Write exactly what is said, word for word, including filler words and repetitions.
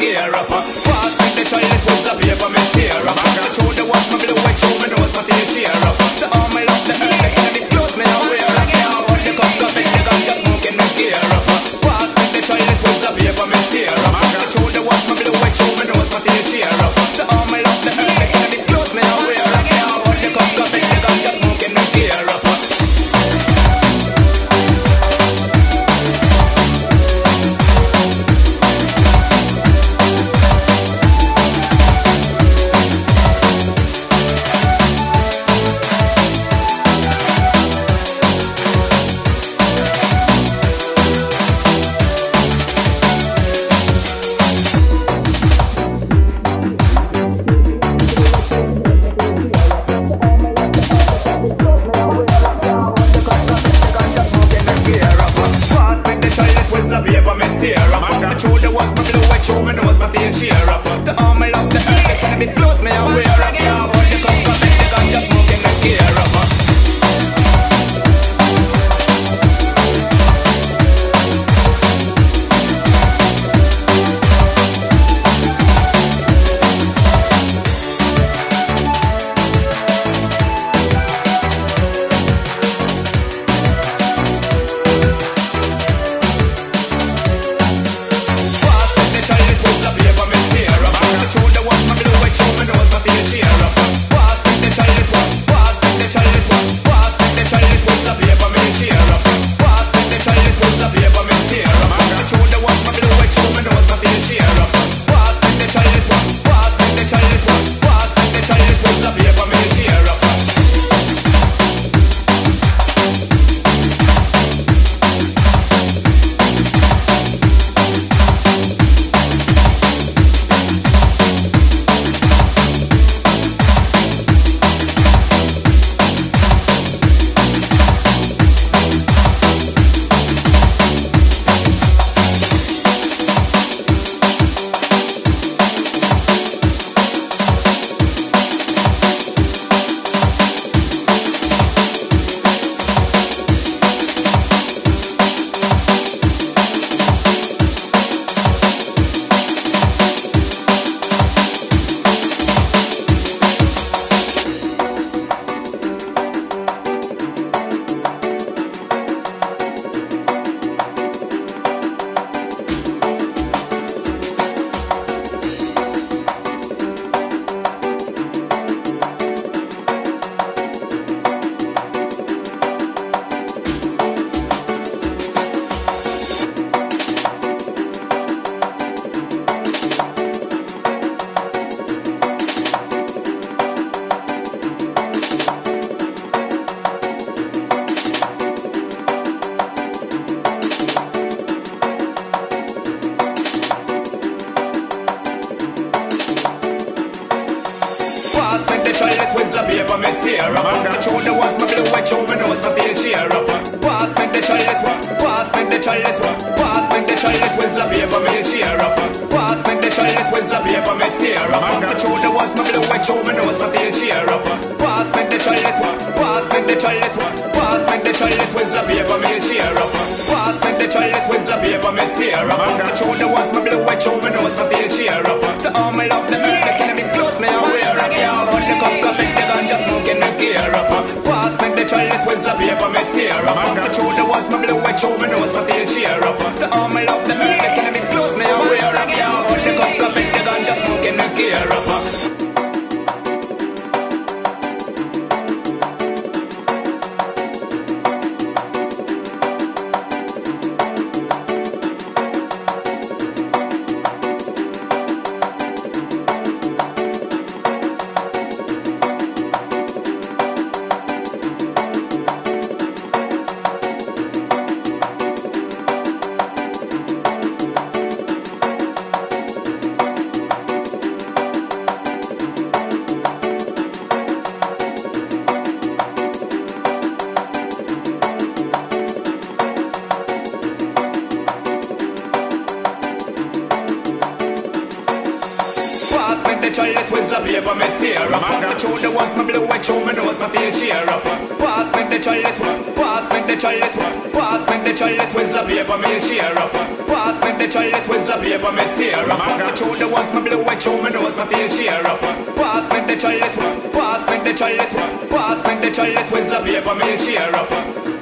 gear up. Pass with the toilet with the paper me tear up. The show the wash me blue white show me nose my teeth tear up. The arm I love the earth the enemy close me now wear up. Me how the cup cup the gun just smoking me gear up. Pass with the toilet with the paper me tear up. The show the wash me blue white show me nose my teeth tear up. The arm I love the earth the enemy close me now wear up. Me how the cup cup the gun just smoking me gear up. paper, me tear up. I got through the ones, me blow it through, me nose, me feel cheer up. Pass me the chalice, pass me the chalice, pass me the chalice, with the paper, me cheer up. Pass me the chalice, with the paper, me tear up. I got through the ones, me blow it through, me nose, me feel cheer up. Pass me the chalice, pass me the chalice, pass me the chalice, with the paper, me cheer up.